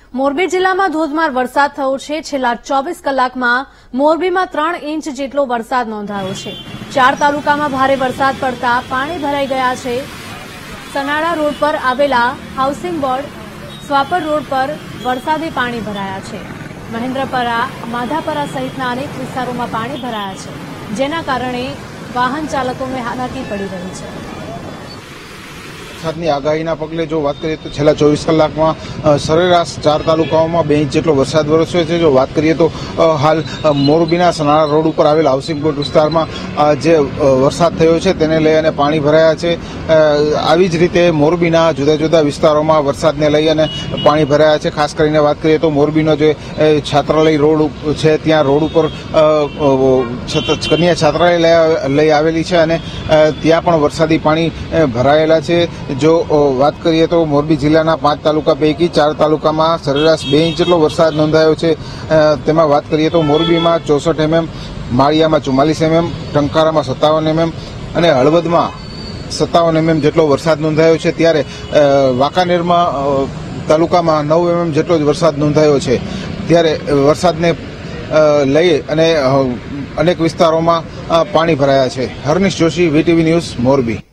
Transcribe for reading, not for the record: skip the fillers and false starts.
મોરબી જિલ્લામાં ધોધમાર વરસાદ થયો છે। છેલ્લા 24 કલાકમાં મોરબીમાં 3 ઇંચ જેટલો વરસાદ નોંધાયો છે। 4 તાલુકામાં ભારે વરસાદ પડતા પાણી ભરાઈ ગયા છે। સનાડા રોડ પર આવેલા હાઉસિંગ બોર્ડ સ્વાપર રોડ પર વરસાદી પાણી ભરાયા છે। મહેન્દ્રપરા, માધાપરા સહિતના અનેક વિસ્તારોમાં પાણી ભરાયા છે, જેના કારણે વાહન ચાલકોને હાલાકી પડી રહી છે। વરસાદની આગાહીના પગલે જો વાત કરીએ તો છેલ્લા 24 કલાકમાં સરેરાશ 4 તાલુકાઓમાં 2 ઇંચ જેટલો વરસાદ વરસ્યો છે। જો વાત કરીએ તો હાલ મોરબીના સનાળા રોડ ઉપર આવેલ હાઉસિંગ બોર્ડ વિસ્તારમાં જે વરસાદ થયો છે તેને લઈ અને પાણી ભરાયા છે। આવી જ રીતે મોરબીના જુદા જુદા વિસ્તારોમાં વરસાદને લઈ અને પાણી ભરાયા છે। ખાસ કરીને વાત કરીએ તો મોરબીનો જે છાત્રાલય રોડ છે ત્યાં રોડ ઉપર કન્યા છાત્રાલય લઈ આવેલી છે અને ત્યાં પણ વરસાદી પાણી ભરાયેલા છે। જો વાત કરીએ તો મોરબી જિલ્લાના 5 તાલુકા પૈકી 4 તાલુકામાં સરેરાશ 2 ઇંચ જેટલો વરસાદ નોંધાયો છે। તેમાં વાત કરીએ તો મોરબીમાં 64 mm, માળિયામાં 44 mm, ટંકારામાં 57 mm અને હળવદમાં 57 mm જેટલો વરસાદ નોંધાયો છે। ત્યારે વાંકાનેરમાં તાલુકામાં 9 mm જેટલો જ વરસાદ નોંધાયો છે। ત્યારે વરસાદને લઈ અને અનેક વિસ્તારોમાં પાણી ભરાયા છે। Harnish Joshi, VTV news, Morbi.